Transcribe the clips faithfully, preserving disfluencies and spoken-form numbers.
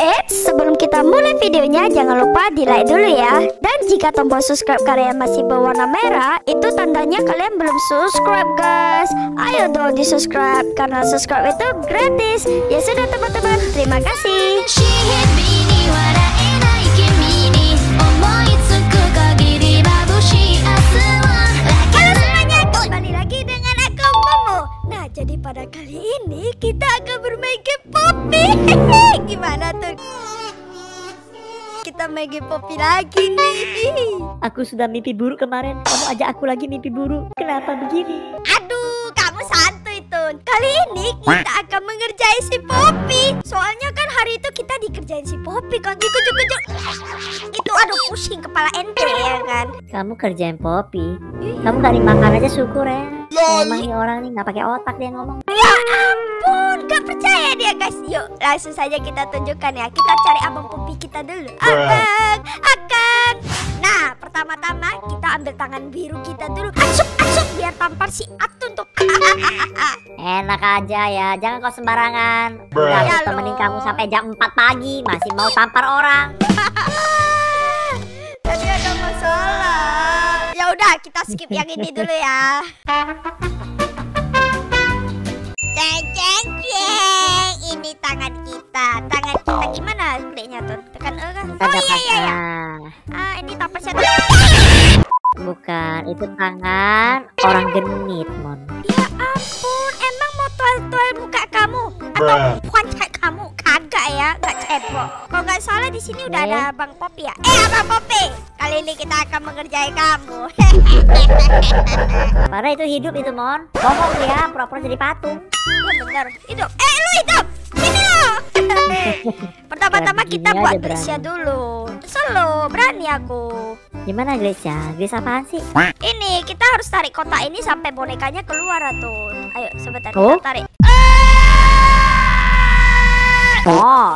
Eits, sebelum kita mulai videonya jangan lupa di like dulu ya. Dan jika tombol subscribe kalian masih berwarna merah, itu tandanya kalian belum subscribe guys. Ayo dong di subscribe, karena subscribe itu gratis. Ya sudah teman-teman, terima kasih. Halo semuanya, kembali lagi dengan aku Momo. Nah, jadi pada kali ini kita akan bermain game Poppy. Gimana tuh? Kita main game Poppy lagi nih. Aku sudah mimpi buruk kemarin. Kamu ajak aku lagi mimpi buruk. Kenapa begini? Aduh, kamu santuy Tun. Kali ini kita akan mengerjai si Poppy. Soalnya kan hari itu kita dikerjain si Poppy kan, dikujuk-kujuk. Itu aduh pusing kepala ente ya kan. Kamu kerjain Poppy. Kamu gak dimakan aja syukur ya. Emang ini orang nih nggak pakai otak dia ngomong. Ya ampun, gak percaya dia guys. Yuk langsung saja kita tunjukkan ya. Kita cari abang Poppy kita dulu. Abang, akan. Nah pertama-tama kita ambil tangan biru kita dulu. Asup, asup biar tampar si Atun tuh. Enak aja ya, jangan kau sembarangan. Udah Ya aku temenin loh. kamu sampai jam empat pagi masih mau tampar orang. Tadi ada masalah. Ya udah kita skip yang ini dulu ya. Ceng ceng ceng. Ini tangan kita. Tangan kita gimana kliknya tuh? Tekan E kan? Kita Oh iya dapat iya iya. ah, Ah ini tampar satu. bukan, itu tangan orang genit, Mon. Ya ampun, emang mau tual-tual muka kamu atau puncak kamu? Kagak ya, gak cebok. Kalau nggak salah di sini udah Eh. ada Abang Poppy ya. Eh Abang Poppy, kali ini kita akan mengerjai kamu. Padahal itu hidup itu, Mon. Bohong dia, pura-pura jadi patung. Iya bener, hidup. Eh lu hidup, sini lo. Pertama-tama Ya, kita begini buat aja Gracia berani. dulu. Selo, berani aku. Gimana Gracia? Gracia apaan sih? Ini kita harus tarik kotak ini sampai bonekanya keluar tuh. Ayo sebentar Oh. kita tarik. Oh,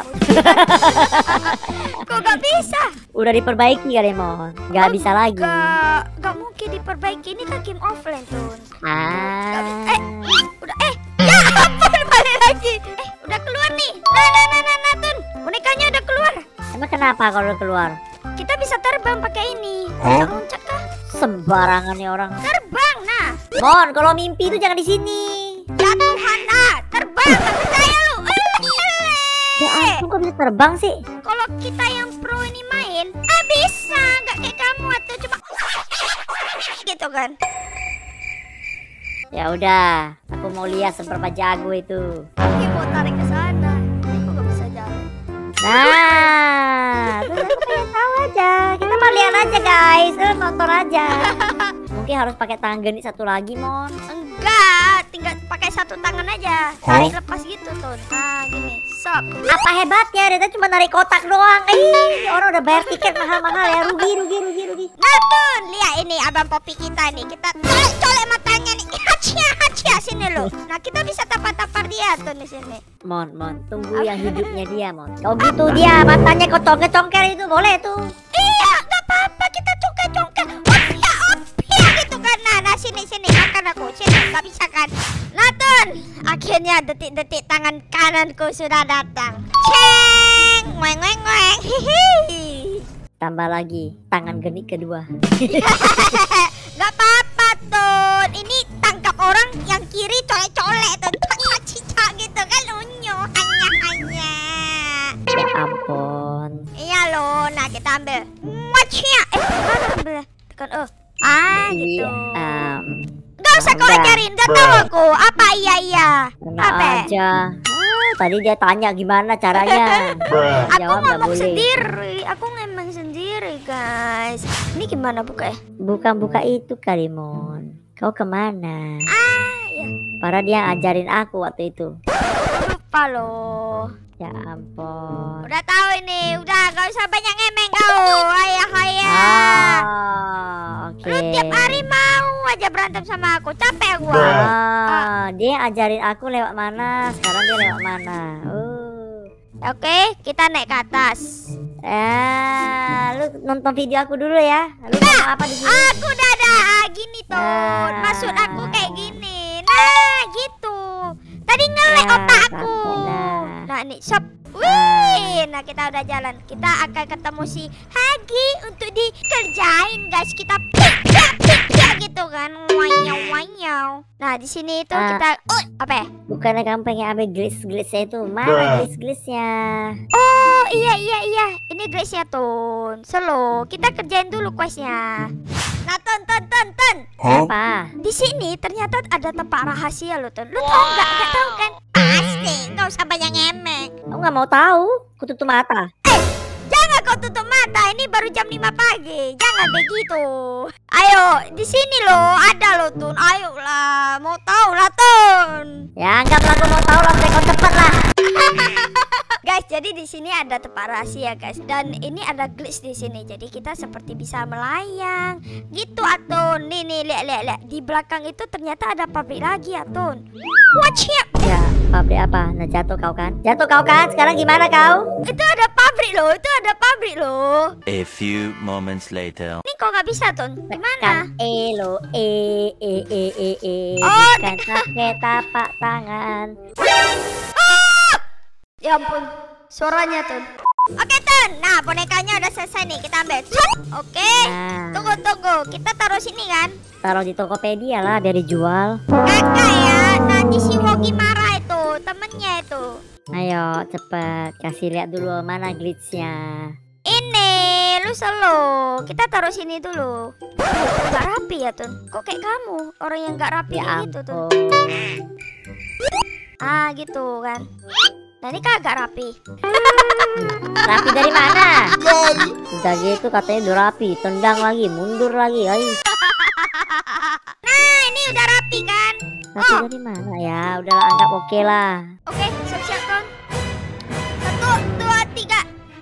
Kok gak bisa? udah diperbaiki kali, Mon. Gak bisa lagi. Gak, gak mungkin diperbaiki, ini kan game offline tuh. Ah. Eh, udah eh, ya ampun balik lagi. Eh, udah keluar nih. Nah, nah, nah, nah, nah, Tun. Bonekanya udah keluar. Emang kenapa kalau udah keluar? Kita bisa terbang pakai ini. Loncat-loncat kah? Sembarangan nih orang. Terbang, nah. Mon, kalau mimpi itu jangan di sini. Ya Tuhan, nah, terbang. Gak percaya lu. Ya ampun, kok bisa terbang sih? Kalau kita yang pro ini main, ah bisa. Gak kayak kamu atau cuma gitu kan. Ya udah, aku mau lihat seberapa jago itu. Oke, mau tarik ke sana. Eh, kok gak bisa jalan? Nah, terus aku pengen tahu aja. Kita mau lihat aja guys, terus nonton aja. Mungkin harus pakai tangan genit satu lagi, Mon. Enggak, tinggal pakai satu tangan aja. Tarik lepas gitu tuh. Nah, gini. Sok. Apa hebatnya? Dia cuma narik kotak doang. Ih, orang udah bayar tiket mahal-mahal ya. Rugi, rugi, rugi, rugi. Nah, Tun, lihat ini abang Poppy kita nih. Kita colek-colek matanya nih. Hacia, hacia sini lo. Nah, kita bisa tampar-tampar dia tuh di sini. Mon, Mon, tunggu yang hidupnya dia, Mon. Kau gitu dia, matanya kau congkel-congkel itu boleh tuh. Iya, nggak apa-apa kita congkel-congkel. Opia, opia gitu kan. Nah, nah sini sini makan aku. Sini, nggak bisa kan. Nah, Tun, akhirnya detik-detik tangan kananku sudah datang. Ceng, ngeng ngeng ngeng. Hihi. Tambah lagi tangan genit kedua. Gak apa-apa Tun. Ini tangkap orang yang kiri colek-colek tuh. Cicak gitu kan unyu. Hanya-hanya. Ya ampun. Iya loh. Nah kita ambil. Wacnya. Eh mana ambil? Tekan oh. Ah gitu. Iya, um, Gak usah kau udah. ajarin. Udah tahu aku. Apa iya iya. Kena Apa? aja. Ah, tadi dia tanya gimana caranya. Aku Jawab nggak ngomong boleh. sendiri. Aku ngomong sendiri guys. Ini gimana buka ya? Bukan buka itu kali, Mon. Kau kemana? Ah ya. Padahal dia ajarin aku waktu itu. Lupa loh. Ya ampun. Udah tahu ini, udah gak usah banyak ngemeng kau, ayah ayah. Ah, oke. Lu tiap hari mau aja berantem sama aku, capek gua. Ah, dia ajarin aku lewat mana, sekarang dia lewat mana. Uh. Oke, kita naik ke atas. Eh, lu nonton video aku dulu ya. Lu ngomong apa di sini? Aku udah ada ah, gini tuh, Ah. maksud aku kayak gini. Nah, gitu. Tadi ngelek Ya, otak aku. capek dah. Nah, nih, sop. Wih, nah kita udah jalan. Kita akan ketemu si Hagi untuk dikerjain, guys. Kita pik-pik-pik gitu kan. Wanyau-wanyau. Nah, di sini itu Ah. kita oh, apa ya? Bukannya kamu pengen ambil glitch-glitchnya itu? Mana glitch-glitchnya? Oh, iya iya iya. Ini glitchnya Tun. Slow. Kita kerjain dulu questnya. Nah, Tun, Tun, Tun, Tun. Apa? Di sini ternyata ada tempat rahasia loh, Tun. Lu tahu nggak? Nggak tahu kan? Pasti. Nggak usah banyak ngemek. Kamu nggak mau tahu? Aku tutup mata. Jangan kau tutup mata, ini baru jam lima pagi. Jangan begitu. Ayo, di sini loh, ada loh Tun. Ayolah, mau tahu lah Tun. Ya anggaplah aku mau tahu lah, kau cepat lah. Guys, jadi di sini ada tempat rahasia, guys. Dan ini ada glitch di sini. Jadi kita seperti bisa melayang. Gitu, Atun. Nih nih, lihat lihat lihat. Di belakang itu ternyata ada pabrik lagi, Atun. Watch it. Ya, pabrik apa? Nah jatuh kau kan? Jatuh kau kan? Sekarang gimana kau? Itu ada pabrik loh, itu ada pabrik loh. A few moments later. Ini kok nggak bisa, Tun? Gimana? Kan E lo E E E E E. Oh, Bukan pakai tapak tangan. Ya ampun, suaranya Tun. Oke Tun, nah bonekanya udah selesai nih, kita ambil. Cuk. Oke, Nah, tunggu tunggu, kita taruh sini kan? taruh di Tokopedia lah biar dijual. Kakak ya, nanti si Wogi marah itu, temennya itu. Ayo cepet kasih lihat dulu mana glitchnya. Ini, lu selo, kita taruh sini dulu. Gak rapi ya Tun, kok kayak kamu, orang yang gak rapi Ya kayak gitu Tun. ampun. Ah gitu kan. Nah ini kagak rapi. Rapi dari mana? Udah gitu katanya udah rapi, tendang lagi, mundur lagi, ayo. Nah ini udah rapi kan? Rapi Oh. dari mana ya? Udahlah anggap oke lah. Oke, siap-siap Tun. Satu, dua, tiga.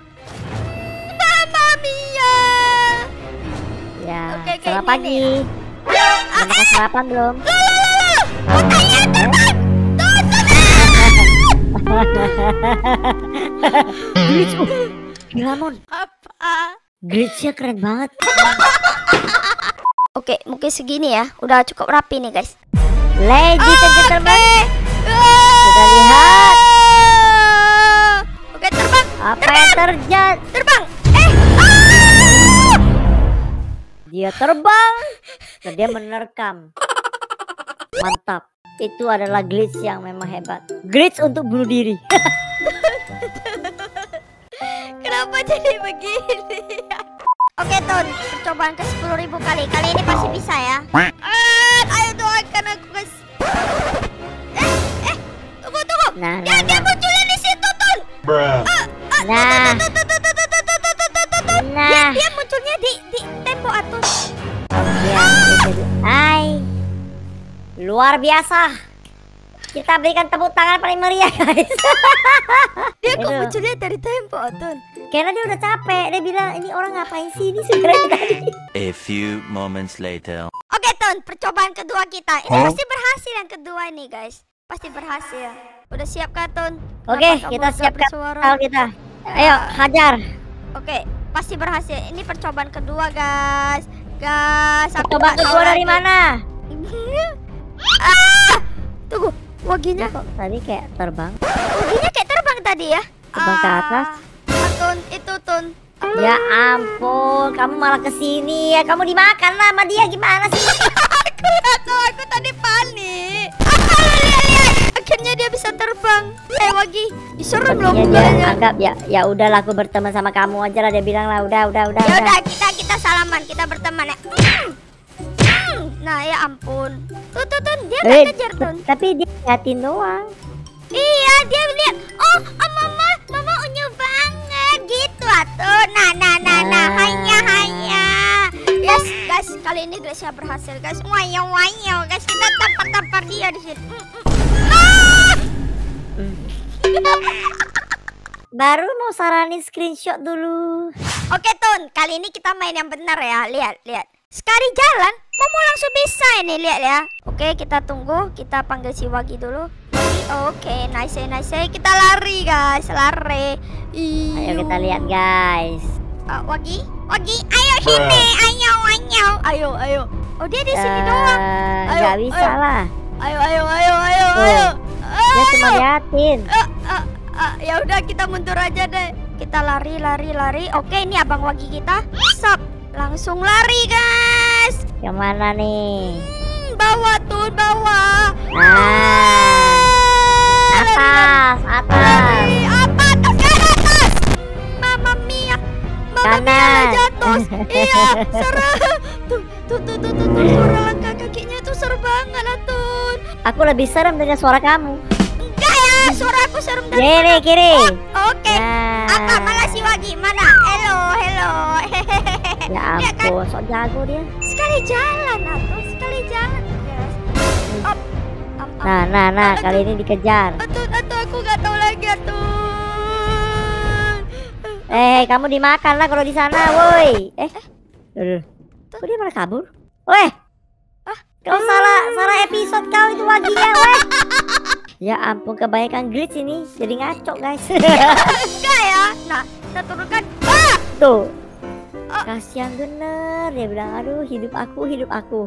Mamma mia. Ya, Oke, kayak selamat gini pagi. ya. Udah makan sarapan belum? Loh, loh, loh, loh. Botanya terbang. Tun, Tun. Glitch, oh. Gila Mon, Apa? glitchnya keren banget. Oke, mungkin segini ya. Udah cukup rapi nih guys. Ladies and gentlemen, Ah. kita lihat Oke, terbang. apa yang terjadi. Terbang. Eh. Ah. Dia terbang dan dia menerkam. Mantap. Itu adalah glitch yang memang hebat. Glitch untuk bunuh diri. Kenapa jadi begini? Oke Tun, percobaan ke sepuluh ribu kali. Kali ini pasti bisa ya. Ah, ayo doakan aku guys. Eh, eh, tunggu tunggu. Nah, Dia nah, dia nah. munculnya di situ Tun. Bruh. Nah, Tun, tun, tun, tun, tun, tun, tun, tun, tun, tun, Tun. Dia nah. dia munculnya di di tembok Atun. Ya, itu. Hai. Luar biasa. Kita berikan tepuk tangan paling meriah, guys. Dia kok Itu. munculnya dari tembok Atun. Karena dia udah capek. Dia bilang, ini orang ngapain sih ini sebenarnya tadi. A few moments later. Oke Tun, percobaan kedua kita. Ini Hah? pasti berhasil yang kedua ini guys. Pasti berhasil. Udah siap kah Tun? Oke, Kenapa kamu kita agak siapkan bersuara? hal kita. Ayo, hajar. Oke, pasti berhasil. Ini percobaan kedua, guys. Guys, aku Coba nggak tahu kedua dari lagi. mana? Ah! Tunggu, waginya Kok tadi kayak terbang? waginya kayak terbang tadi ya? Terbang ke atas? Ah, Tun, itu Tun. Ya ampun, kamu malah kesini ya. Kamu dimakan lah sama dia, gimana sih? Aku nggak tahu, aku tadi panik. Ah, lihat, lihat. Akhirnya dia bisa terbang. Eh, Wagi, diserem loh Sepertinya dia mukanya. anggap ya, ya udahlah aku berteman sama kamu aja lah. Dia bilang lah, udah, udah, udah. Ya udah. udah, kita kita salaman, kita berteman ya. Hmm. Hmm. Nah, ya ampun. Tuh, tuh, Tun, dia Eh, nggak kejar Tun. tapi dia liatin doang. Iya, dia lihat. Oh, oh mama, mama unyu banget gitu atuh. Nah, nah, nah, nah, Ah. hanya, hanya. Yes, guys, kali ini Gracia berhasil, guys. Wayang, wayang, guys. Kita tampar-tampar dia di sini. Mm, mm. Ah! Baru mau saranin screenshot dulu. Oke, Tun, kali ini kita main yang benar ya. Lihat, lihat. Sekali jalan, Momo langsung bisa ini, lihat ya. Oke, kita tunggu. Kita panggil si Wagi dulu. Wagi, oke, nice, nice. Kita lari, guys, lari. Ayo kita lihat guys. Uh, Wagi, Wagi, ayo sini, ayo, ayo, ayo, ayo. Oh dia di sini Eh, doang. Ayo, nggak bisa ayo. lah. Ayo, ayo, ayo, ayo, Tuh, ayo. Dia cuma liatin. Uh, uh, Ah, ya udah kita mundur aja deh. Kita lari, lari, lari. Oke, ini abang wagi kita. Sap, langsung lari guys. Kemana nih? Hmm, bawah tuh, bawah. Nah, atas, atas. Lari, apa atas kan atas? Mama Mia, Mama Mia Kanan. jatuh. Iya, serem. Tuh, tuh, tuh, tuh, tuh, tuh, suara langkah kakinya tuh seru banget lah tuh. Aku lebih serem dengan suara kamu. Enggak ya, suara aku serem dari Kiri, mana? kiri. Oke. Nah. Apa malah si Wagi? Mana? Hello, hello. Ya Lihat kan? ampun, sok jago dia. Sekali jalan atau sekali jalan. Yes. Up. Am, am. Nah, nah, nah, Aduh. kali ini dikejar. Atun, atun, aku nggak tahu lagi atun. Eh, kamu dimakan lah kalau di sana, woi. Eh, aduh. Kok dia malah kabur? Weh, Ah, kau salah, salah episode kau itu waginya, weh. Ya ampun, kebanyakan glitch ini, jadi ngaco guys. enggak ya. Nah, kita turunkan. Ah! Tuh, Oh. kasihan bener. Dia bilang, aduh hidup aku, hidup aku.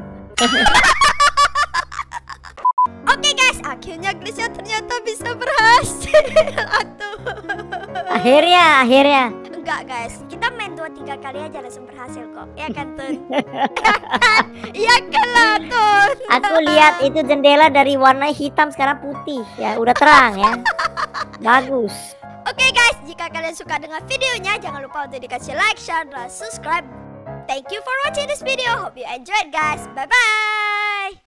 Oke guys, akhirnya glitch-nya ternyata bisa berhasil. Atuh. Akhirnya, akhirnya. Enggak guys, kita main dua tiga kali aja langsung berhasil kok. Iya kan Tun? Iya kan lah Tun. Aku lihat itu jendela dari warna hitam sekarang putih. Ya, udah terang ya. Bagus. Oke guys, jika kalian suka dengan videonya, jangan lupa untuk dikasih like, share, dan subscribe. Thank you for watching this video. Hope you enjoyed guys. Bye bye.